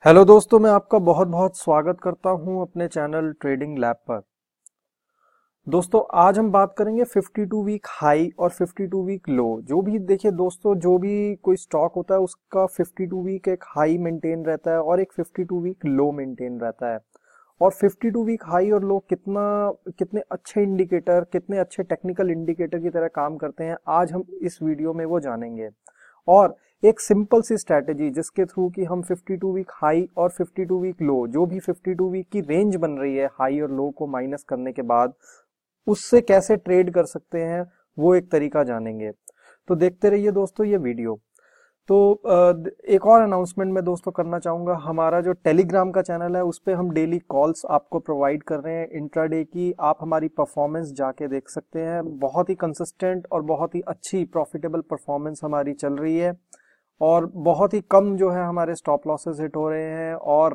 Hello दोस्तों, मैं आपका बहुत बहुत स्वागत करता हूं अपने चैनल ट्रेडिंग लैब पर। दोस्तों, आज हम बात करेंगे 52 वीक हाई और 52 वीक लो। जो भी देखिए दोस्तों, जो भी कोई स्टॉक होता है उसका 52 वीक एक हाई मेंटेन रहता है और एक 52 वीक लो मेंटेन रहता है। और 52 वीक हाई और लो कितने अच्छे इंडिकेटर, कितने अच्छे टेक्निकल इंडिकेटर की तरह काम करते हैं, आज हम इस वीडियो में वो जानेंगे। और एक सिंपल सी स्ट्रैटेजी जिसके थ्रू कि हम 52 वीक हाई और 52 वीक लो, जो भी 52 वीक की रेंज बन रही है हाई और लो को माइनस करने के बाद, उससे कैसे ट्रेड कर सकते हैं, वो एक तरीका जानेंगे। तो देखते रहिए दोस्तों ये वीडियो। तो एक और अनाउंसमेंट मैं दोस्तों करना चाहूँगा। हमारा जो टेलीग्राम का चैनल है उस पे हम डेली कॉल्स आपको प्रोवाइड कर रहे हैं इंट्राडे की। आप हमारी परफॉर्मेंस जाके देख सकते हैं। बहुत ही कंसिस्टेंट और बहुत ही अच्छी प्रॉफिटेबल परफॉर्मेंस हमारी चल रही है और बहुत ही कम जो है हमारे स्टॉप लॉसेस हिट हो रहे हैं। और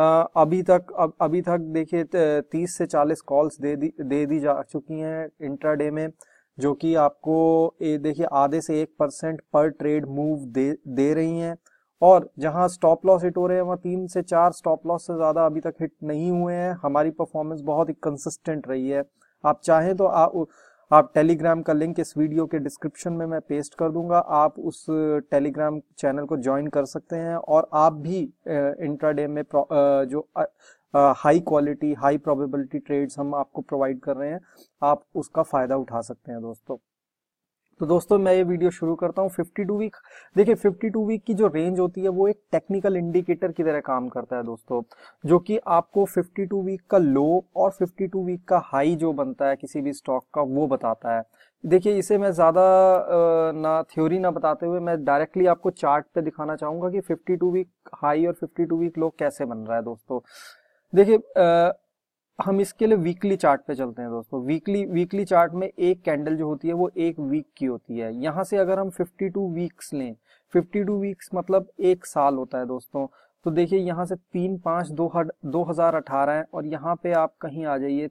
अभी तक देखिए 30 से 40 कॉल्स दे दी जा चुकी हैं इंट्राडे में, जो कि आपको देखिए आधे से 1% पर ट्रेड मूव दे रही हैं। और जहां स्टॉप लॉस हिट हो रहे हैं वहां 3 से 4 स्टॉप लॉस से ज्यादा अभी तक हिट नहीं हुए हैं। हमारी परफॉर्मेंस बहुत ही कंसिस्टेंट रही है। आप चाहें तो आप टेलीग्राम का लिंक इस वीडियो के डिस्क्रिप्शन में मैं पेस्ट कर दूंगा। आप उस टेलीग्राम चैनल को ज्वाइन कर सकते हैं और आप भी इंट्राडे में जो high quality high probability trades हम आपको प्रोवाइड कर रहे हैं, आप उसका फायदा उठा सकते हैं दोस्तों। तो दोस्तों, मैं ये वीडियो शुरू करता हूँ। 52 वीक, देखिए 52 वीक की जो रेंज होती है वो एक टेक्निकल इंडिकेटर की तरह काम करता है दोस्तों, जो कि आपको 52 वीक का लो और 52 वीक का हाई जो बनता है किसी भी स्टॉक का, वो बताता है। देखिए, इसे मैं ज्यादा ना थ्योरी ना बताते हुए मैं डायरेक्टली आपको चार्ट पे दिखाना चाहूंगा कि 52 वीक हाई और 52 वीक लो कैसे बन रहा है दोस्तों। देखिए, हम इसके लिए वीकली चार्ट पे चलते हैं दोस्तों। वीकली चार्ट में एक कैंडल जो होती है वो एक वीक की होती है। यहां से अगर हम 52 वीक्स लें, 52 वीक्स मतलब एक साल होता है दोस्तों। तो देखिए यहाँ से 3/5/2018 है और यहाँ पे आप कहीं आ जाइए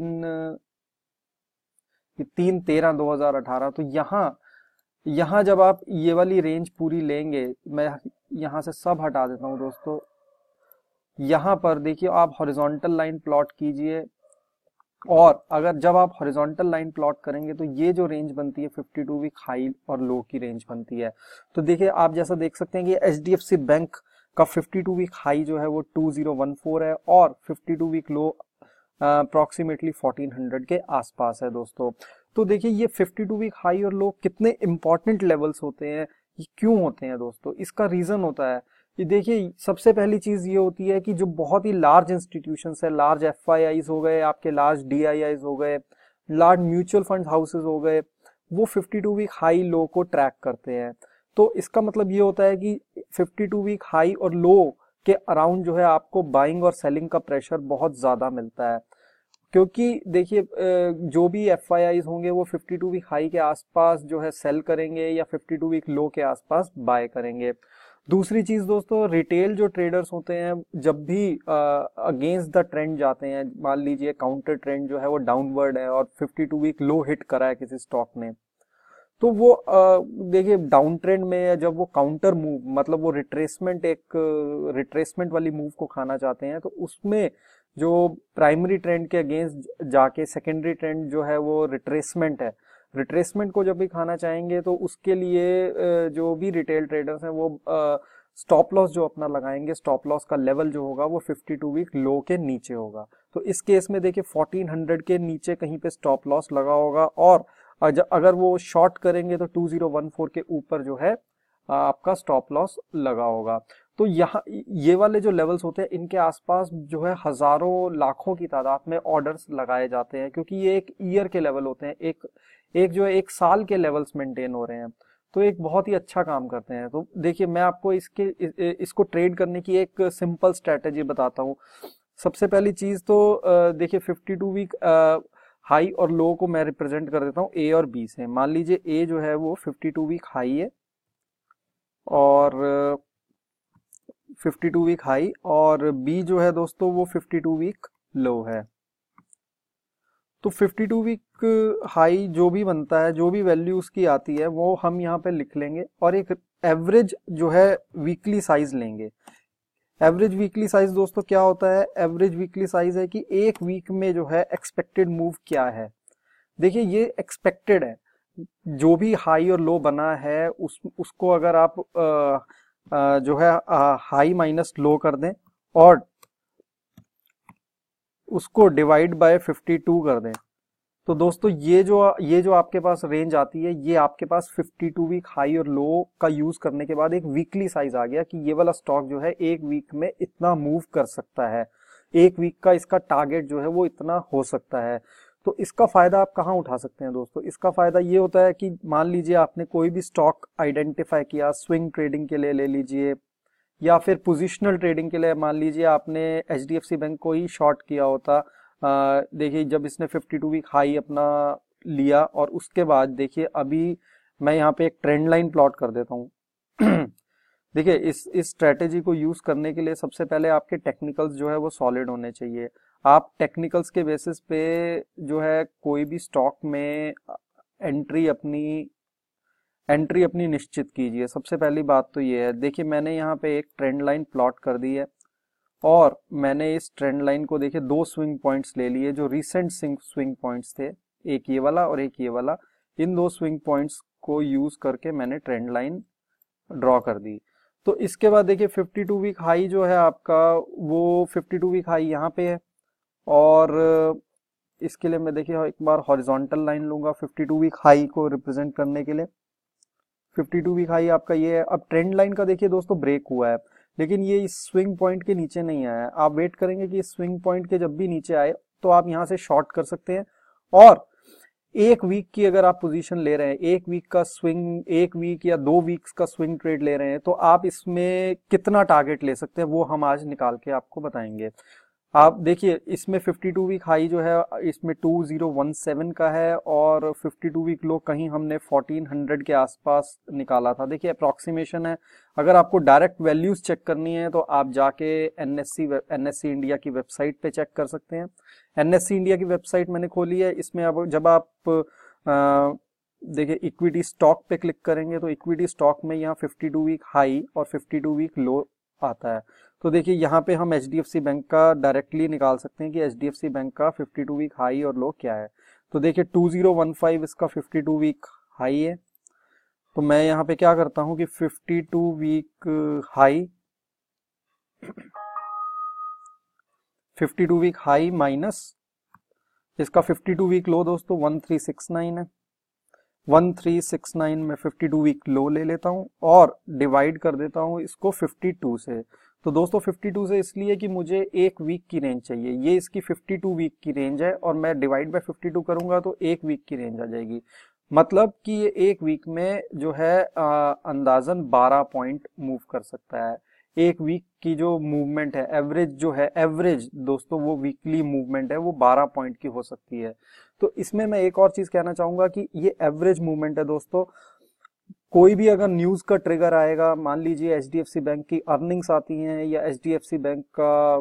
3/13/2018। तो यहाँ जब आप ये वाली रेंज पूरी लेंगे, मैं यहाँ से सब हटा देता हूँ दोस्तों। यहाँ पर देखिए आप हॉरिजॉन्टल लाइन प्लॉट कीजिए और अगर जब आप हॉरिजॉन्टल लाइन प्लॉट करेंगे तो ये जो रेंज बनती है 52 वीक हाई और लो की रेंज बनती है। तो देखिए आप जैसा देख सकते हैं कि एचडीएफसी बैंक का 52 वीक हाई जो है वो 2014 है और 52 वीक लो अप्रोक्सीमेटली 1400 के आसपास है दोस्तों। तो देखिए ये 52 वीक हाई और लो कितने इंपॉर्टेंट लेवल्स होते हैं, ये क्यों होते हैं दोस्तों, इसका रीजन होता है। ये देखिए, सबसे पहली चीज ये होती है कि जो बहुत ही लार्ज इंस्टीट्यूशंस है, लार्ज एफआईआईज हो गए, आपके लार्ज डीआईआईज हो गए, लार्ज म्यूचुअल फंड हाउसेज हो गए, वो 52 वीक हाई लो को ट्रैक करते हैं। तो इसका मतलब ये होता है कि 52 वीक हाई और लो के अराउंड जो है आपको बाइंग और सेलिंग का प्रेशर बहुत ज्यादा मिलता है। क्योंकि देखिए जो भी एफआईआईज होंगे वो 52 वीक हाई के आसपास जो है सेल करेंगे या 52 वीक लो के आसपास बाय करेंगे। दूसरी चीज दोस्तों, रिटेल जो ट्रेडर्स होते हैं जब भी अगेंस्ट द ट्रेंड जाते हैं, मान लीजिए काउंटर ट्रेंड जो है वो डाउनवर्ड है और 52 वीक लो हिट करा है किसी स्टॉक ने, तो वो देखिए डाउन ट्रेंड में जब वो काउंटर मूव, मतलब वो रिट्रेसमेंट वाली मूव को खाना चाहते हैं, तो उसमें जो प्राइमरी ट्रेंड के अगेंस्ट जाके सेकेंडरी ट्रेंड जो है वो रिट्रेसमेंट है, रिट्रेसमेंट को जब भी खाना चाहेंगे तो उसके लिए जो भी रिटेल ट्रेडर्स हैं वो स्टॉप लॉस जो अपना लगाएंगे, स्टॉप लॉस का लेवल जो होगा वो 52 वीक लो के नीचे होगा। तो इस केस में देखिए 1400 के नीचे कहीं पे स्टॉप लॉस लगा होगा और अगर वो शॉर्ट करेंगे तो 2014 के ऊपर जो है आपका स्टॉप लॉस लगा होगा। तो यहाँ ये वाले जो लेवल्स होते हैं इनके आसपास जो है हजारों लाखों की तादाद में ऑर्डर्स लगाए जाते हैं, क्योंकि ये एक ईयर के लेवल होते हैं, एक जो है एक साल के लेवल्स मेंटेन हो रहे हैं, तो एक बहुत ही अच्छा काम करते हैं। तो देखिए मैं आपको इसको ट्रेड करने की एक सिंपल स्ट्रेटेजी बताता हूँ। सबसे पहली चीज तो देखिए 52 वीक हाई और लो को मैं रिप्रेजेंट कर देता हूँ ए और बी से। मान लीजिए ए जो है वो 52 वीक हाई है और 52 वीक हाई, और बी जो है दोस्तों वो 52 वीक लो है। तो 52 वीक हाई जो भी बनता है, जो भी वैल्यू उसकी आती है वो हम यहाँ पे लिख लेंगे और एक एवरेज जो है वीकली साइज लेंगे। एवरेज वीकली साइज दोस्तों क्या होता है? एवरेज वीकली साइज है कि एक वीक में जो है एक्सपेक्टेड मूव क्या है। देखिए ये एक्सपेक्टेड है, जो भी हाई और लो बना है उसको अगर आप जो है हाई माइनस लो कर दें और उसको डिवाइड बाय 52 कर दें, तो दोस्तों ये जो आपके पास रेंज आती है, ये आपके पास 52 वीक हाई और लो का यूज करने के बाद एक वीकली साइज आ गया कि ये वाला स्टॉक जो है एक वीक में इतना मूव कर सकता है, एक वीक का इसका टारगेट जो है वो इतना हो सकता है। तो इसका फायदा आप कहाँ उठा सकते हैं दोस्तों? इसका फायदा ये होता है कि मान लीजिए आपने कोई भी स्टॉक आइडेंटिफाई किया, स्विंग ट्रेडिंग के लिए ले लीजिए या फिर पोजिशनल ट्रेडिंग के लिए, मान लीजिए आपने एचडीएफसी बैंक को ही शॉर्ट किया होता। देखिए जब इसने 52 वीक हाई अपना लिया और उसके बाद देखिए अभी मैं यहाँ पे एक ट्रेंड लाइन प्लॉट कर देता हूँ। देखिए इस स्ट्रेटेजी को यूज करने के लिए सबसे पहले आपके टेक्निकल्स जो है वो सॉलिड होने चाहिए। आप टेक्निकल्स के बेसिस पे जो है कोई भी स्टॉक में एंट्री अपनी निश्चित कीजिए। सबसे पहली बात तो ये है। देखिए मैंने यहाँ पे एक ट्रेंड लाइन प्लॉट कर दी है और मैंने इस ट्रेंड लाइन को देखिए दो स्विंग पॉइंट्स ले लिए जो रिसेंट स्विंग पॉइंट्स थे, एक ये वाला और एक ये वाला। इन दो स्विंग पॉइंट्स को यूज करके मैंने ट्रेंड लाइन ड्रॉ कर दी। तो इसके बाद देखिए 52 वीक हाई जो है आपका, वो 52 वीक हाई यहाँ पे है और इसके लिए मैं देखिए एक बार हॉरिजॉन्टल लाइन लूंगा 52 वीक हाई को रिप्रेजेंट करने के लिए। 52 वीक हाई आपका ये है। अब ट्रेंड लाइन का देखिए दोस्तों ब्रेक हुआ है, लेकिन ये इस स्विंग पॉइंट के नीचे नहीं आया है। आप वेट करेंगे कि इस स्विंग पॉइंट के जब भी नीचे आए तो आप यहाँ से शॉर्ट कर सकते हैं। और एक वीक की अगर आप पोजीशन ले रहे हैं, एक वीक का स्विंग, एक वीक या 2 वीक्स का स्विंग ट्रेड ले रहे हैं, तो आप इसमें कितना टारगेट ले सकते हैं वो हम आज निकाल के आपको बताएंगे। आप देखिए इसमें 52 वीक हाई जो है इसमें 2017 का है और 52 वीक लो कहीं हमने 1400 के आसपास निकाला था। देखिए अप्रोक्सीमेशन है। अगर आपको डायरेक्ट वैल्यूज चेक करनी है तो आप जाके एनएससी इंडिया की वेबसाइट पे चेक कर सकते हैं। एनएससी इंडिया की वेबसाइट मैंने खोली है। इसमें अब जब आप देखिए इक्विटी स्टॉक पे क्लिक करेंगे तो इक्विटी स्टॉक में यहाँ 52 वीक हाई और 52 वीक लो आता है। तो देखिए यहाँ पे हम एचडीएफसी बैंक का डायरेक्टली निकाल सकते हैं कि एचडीएफसी बैंक का 52 वीक हाई और लो क्या है। तो देखिए 2015 इसका 52 वीक हाई है। तो मैं यहाँ पे क्या करता हूँ कि 52 week high 52 week high minus इसका 52 वीक लो दोस्तों 1369 है। 1369 में 52 वीक लो ले लेता हूं और डिवाइड कर देता हूं इसको 52 से। तो दोस्तों 52 से इसलिए कि मुझे एक वीक की रेंज चाहिए। ये इसकी 52 वीक की रेंज है और मैं डिवाइड बाय 52 करूंगा तो एक वीक की रेंज आ जाएगी। मतलब कि ये एक वीक में जो है अंदाजन 12 पॉइंट मूव कर सकता है। एक वीक की जो मूवमेंट है, एवरेज जो है, एवरेज दोस्तों वो वीकली मूवमेंट है वो 12 पॉइंट की हो सकती है। तो इसमें मैं एक और चीज कहना चाहूंगा कि ये एवरेज मूवमेंट है दोस्तों। कोई भी अगर न्यूज का ट्रिगर आएगा, मान लीजिए एचडीएफसी बैंक की अर्निंग्स आती हैं या एचडीएफसी बैंक का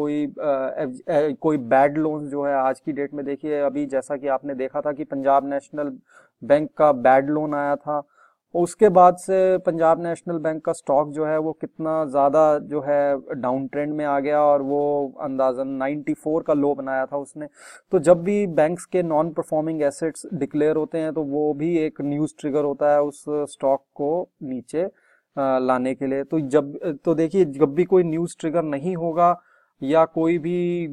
कोई बैड लोन जो है आज की डेट में, देखिए अभी जैसा कि आपने देखा था कि पंजाब नेशनल बैंक का बैड लोन आया था, उसके बाद से पंजाब नेशनल बैंक का स्टॉक जो है वो कितना ज्यादा जो है डाउन ट्रेंड में आ गया और वो अंदाजन 94 का लो बनाया था उसने। तो जब भी बैंक्स के नॉन परफॉर्मिंग एसेट्स डिक्लेयर होते हैं तो वो भी एक न्यूज ट्रिगर होता है उस स्टॉक को नीचे लाने के लिए। तो देखिए जब भी कोई न्यूज ट्रिगर नहीं होगा या कोई भी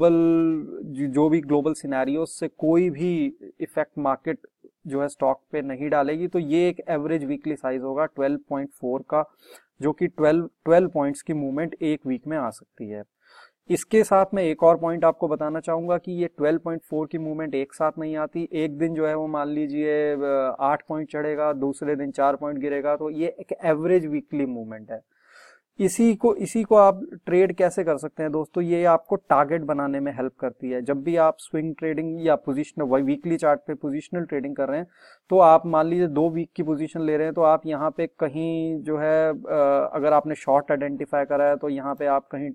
जो भी ग्लोबल सिनेरियोज से कोई भी इफेक्ट मार्केट जो है स्टॉक पे नहीं डालेगी, तो ये एक एवरेज वीकली साइज होगा 12.4 का, जो कि 12 पॉइंट्स की मूवमेंट एक वीक में आ सकती है। इसके साथ मैं एक और पॉइंट आपको बताना चाहूंगा कि ये 12.4 की मूवमेंट एक साथ नहीं आती। एक दिन जो है वो मान लीजिए 8 पॉइंट चढ़ेगा, दूसरे दिन 4 पॉइंट गिरेगा, तो ये एक एवरेज वीकली मूवमेंट है। इसी को आप ट्रेड कैसे कर सकते हैं दोस्तों? ये आपको टारगेट बनाने में हेल्प करती है। जब भी आप स्विंग ट्रेडिंग या पोजिशनल वीकली चार्ट पे पोजिशनल ट्रेडिंग कर रहे हैं तो आप मान लीजिए 2 वीक की पोजीशन ले रहे हैं, तो आप यहाँ पे कहीं जो है अगर आपने शॉर्ट आइडेंटिफाई करा है तो यहाँ पे आप कहीं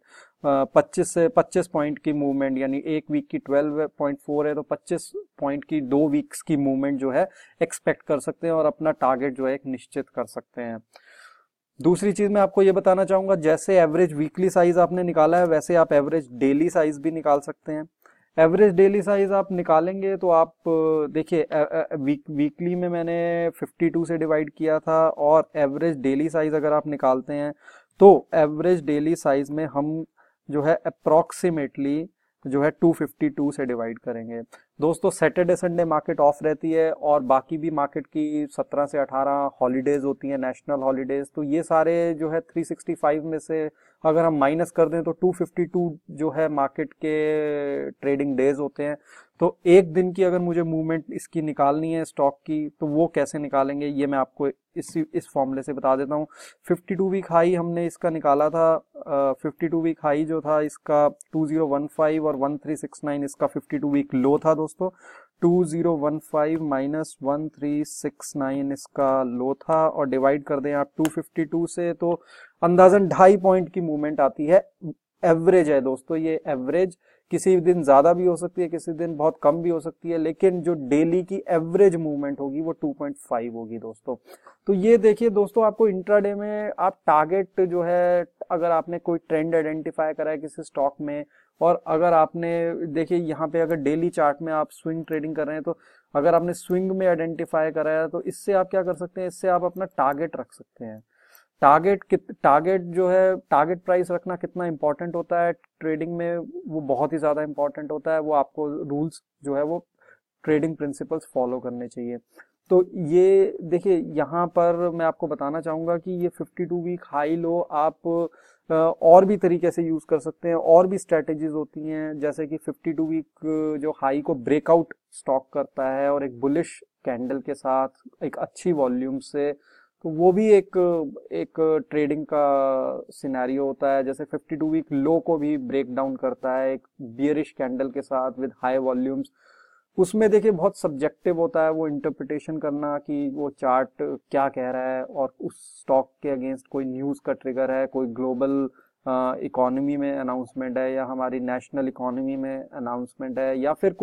25 पॉइंट की मूवमेंट, यानी एक वीक की 12.4 है तो 25 पॉइंट की 2 वीक्स की मूवमेंट जो है एक्सपेक्ट कर सकते हैं और अपना टारगेट जो है एक निश्चित कर सकते हैं। दूसरी चीज मैं आपको ये बताना चाहूंगा, जैसे एवरेज वीकली साइज आपने निकाला है वैसे आप एवरेज डेली साइज भी निकाल सकते हैं। एवरेज डेली साइज आप निकालेंगे तो आप देखिए वीकली में मैंने 52 से डिवाइड किया था, और एवरेज डेली साइज अगर आप निकालते हैं तो एवरेज डेली साइज में हम जो है अप्रोक्सीमेटली जो है 252 से डिवाइड करेंगे। दोस्तों सैटरडे संडे मार्केट ऑफ रहती है, और बाकी भी मार्केट की 17 से 18 हॉलीडेज होती हैं, नेशनल हॉलीडेज, तो ये सारे जो है 365 में से अगर हम माइनस कर दें तो 252 जो है मार्केट के ट्रेडिंग डेज होते हैं। तो एक दिन की अगर मुझे मूवमेंट इसकी निकालनी है स्टॉक की, तो वो कैसे निकालेंगे ये मैं आपको इस फॉर्मूले से बता देता हूँ। 52 वीक हाई हमने इसका निकाला था, 52 वीक हाई जो था इसका 2015 और 1369 इसका 52 वीक लो था दोस्तों। 2015 माइनस 1369 इसका लो था, और डिवाइड कर दें आप 252 से तो अंदाजन 2.5 पॉइंट की मूवमेंट आती है। एवरेज है दोस्तों, ये एवरेज किसी दिन ज्यादा भी हो सकती है, किसी दिन बहुत कम भी हो सकती है, लेकिन जो डेली की एवरेज मूवमेंट होगी वो 2.5 होगी दोस्तों। तो ये देखिए दोस्तों, आपको इंट्राडे में आप टारगेट जो है, अगर आपने कोई ट्रेंड आइडेंटिफाई करा है किसी स्टॉक में, और अगर आपने देखिए यहाँ पे अगर डेली चार्ट में आप स्विंग ट्रेडिंग कर रहे हैं, तो अगर आपने स्विंग में आइडेंटिफाई करा है तो इससे आप क्या कर सकते हैं, इससे आप अपना टारगेट रख सकते हैं। टारगेट जो है, टारगेट प्राइस रखना कितना इंपॉर्टेंट होता है ट्रेडिंग में, वो बहुत ही ज्यादा इंपॉर्टेंट होता है। वो आपको रूल्स जो है वो ट्रेडिंग प्रिंसिपल्स फॉलो करने चाहिए। तो ये देखिए यहाँ पर मैं आपको बताना चाहूंगा कि ये 52 वीक हाई लो आप और भी तरीके से यूज कर सकते हैं, और भी स्ट्रेटेजीज होती हैं, जैसे कि 52 वीक जो हाई को ब्रेकआउट स्टॉक करता है और एक बुलिश कैंडल के साथ एक अच्छी वॉल्यूम से, तो वो भी एक ट्रेडिंग का सिनेरियो होता है। जैसे 52 वीक लो को भी ब्रेक डाउन करता है एक बियरिश कैंडल के साथ विद हाई वॉल्यूम्स। उसमें देखिए बहुत सब्जेक्टिव होता है वो इंटरप्रिटेशन करना कि वो चार्ट क्या कह रहा है, और उस स्टॉक के अगेंस्ट कोई न्यूज का ट्रिगर है, कोई ग्लोबल इकोनॉमी में अनाउंसमेंट है, या हमारी नेशनल इकोनॉमी में अनाउंसमेंट है, या फिर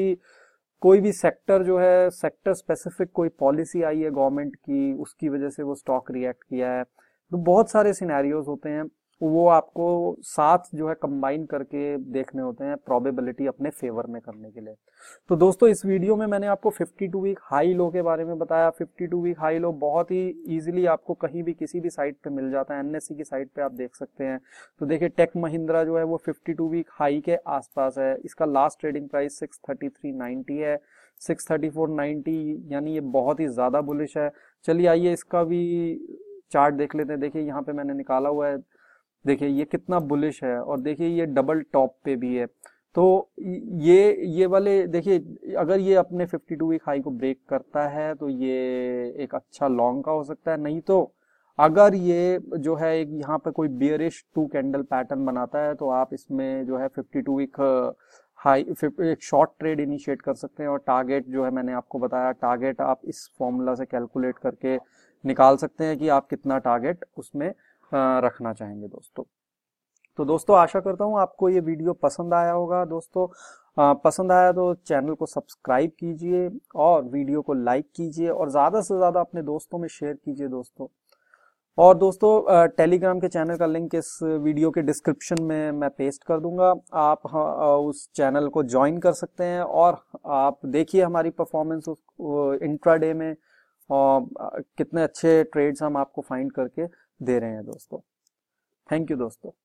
कोई भी सेक्टर जो है, सेक्टर स्पेसिफिक कोई पॉलिसी आई है गवर्नमेंट की, उसकी वजह से वो स्टॉक रिएक्ट किया है। तो बहुत सारे सिनेरियोज होते हैं, वो आपको साथ जो है कंबाइन करके देखने होते हैं प्रोबेबिलिटी अपने फेवर में करने के लिए। तो दोस्तों इस वीडियो में मैंने आपको 52 वीक हाई लो के बारे में बताया। 52 वीक हाई लो बहुत ही इजीली आपको कहीं भी किसी भी साइट पे मिल जाता है, एनएसई की साइट पे आप देख सकते हैं। तो देखिए टेक महिंद्रा जो है वो 52 वीक हाई के आसपास है, इसका लास्ट ट्रेडिंग प्राइस 633.90 है, 634.90, यानी ये बहुत ही ज्यादा बुलिश है। चलिए आइए इसका भी चार्ट देख लेते हैं। देखिए यहाँ पे मैंने निकाला हुआ है, देखिए ये कितना बुलिश है, और देखिए ये डबल टॉप पे भी है। तो ये वाले देखिए, अगर ये अपने 52 वीक हाई को ब्रेक करता है तो ये एक अच्छा लॉन्ग का हो सकता है, नहीं तो अगर ये जो है एक यहाँ पे कोई बियरिश 2 कैंडल पैटर्न बनाता है तो आप इसमें जो है 52 वीक हाई एक शॉर्ट ट्रेड इनिशिएट कर सकते हैं। और टारगेट जो है मैंने आपको बताया, टारगेट आप इस फॉर्मूला से कैलकुलेट करके निकाल सकते हैं कि आप कितना टारगेट उसमें रखना चाहेंगे दोस्तों। तो दोस्तों आशा करता हूँ आपको ये वीडियो पसंद आया होगा दोस्तों। पसंद आया तो चैनल को सब्सक्राइब कीजिए, और वीडियो को लाइक कीजिए, और ज़्यादा से ज़्यादा अपने दोस्तों में शेयर कीजिए दोस्तों। और दोस्तों टेलीग्राम के चैनल का लिंक इस वीडियो के डिस्क्रिप्शन में मैं पेस्ट कर दूंगा, आप उस चैनल को ज्वाइन कर सकते हैं, और आप देखिए हमारी परफॉर्मेंस इंट्राडे में, और कितने अच्छे ट्रेड्स हम आपको फाइंड करके दे रहे हैं दोस्तों। थैंक यू दोस्तों।